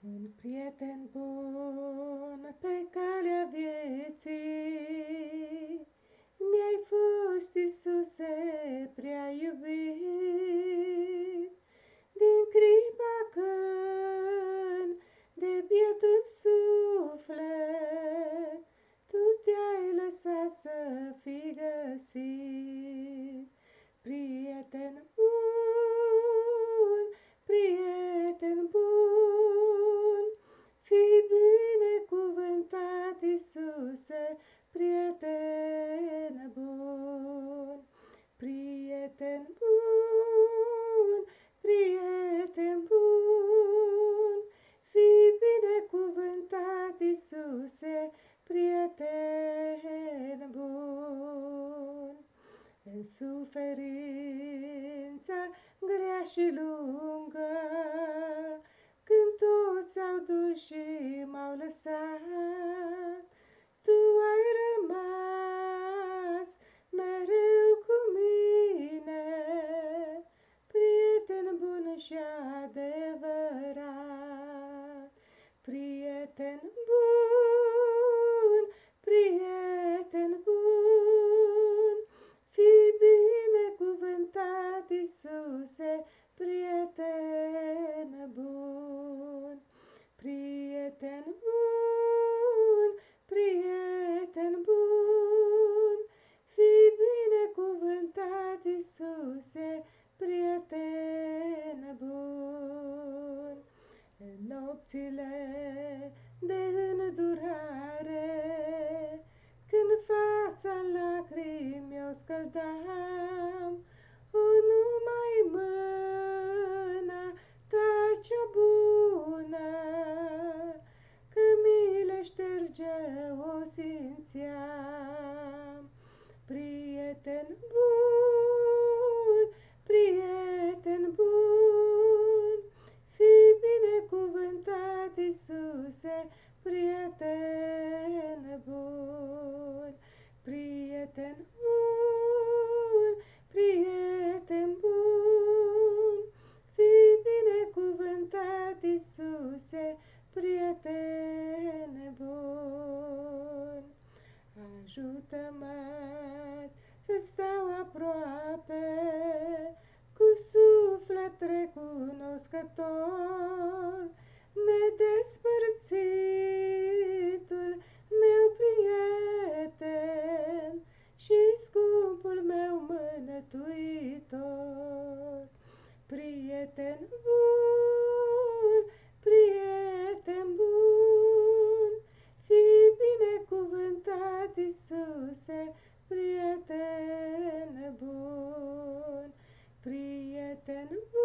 Un prieten bun pe calea vieții, mi-ai fost, Iisuse, prea iubit. Din clipa când de bietul suflet Tu te-ai lăsat să fii găsit. Prieten bun, prieten bun, fii binecuvântat, Iisuse, prieten bun. Prieten bun, prieten bun, fii binecuvântat, Iisuse, prieten bun. În suferința grea și lungă, când toți s-au dus și m-au lăsat, Tu ai rămas mereu cu mine, prieten bun și adevărat. Prieten bun, prieten bun, fii binecuvântat, Iisuse, prieten bun. Prieten bun, prieten bun, fii binecuvântat, Iisuse, prieten bun. În nopțile de îndurare, când fața în lacrimi mi-o scăldam, o, numai mâna Ta cea bună, că mi le șterge, o simțeam. Prieten bun, prieten bun, fii binecuvântat, Iisuse, prieten bun. Prieten bun, prieten bun, fii binecuvântat, Iisuse, prieten bun. Ajută-mă să stau aproape, cu suflet recunoscător, nedespărțitul meu prieten și scumpul meu mântuitor. Prieten bun, prieten bun, fii binecuvântat, Iisuse, prieten bun. Prieten bun,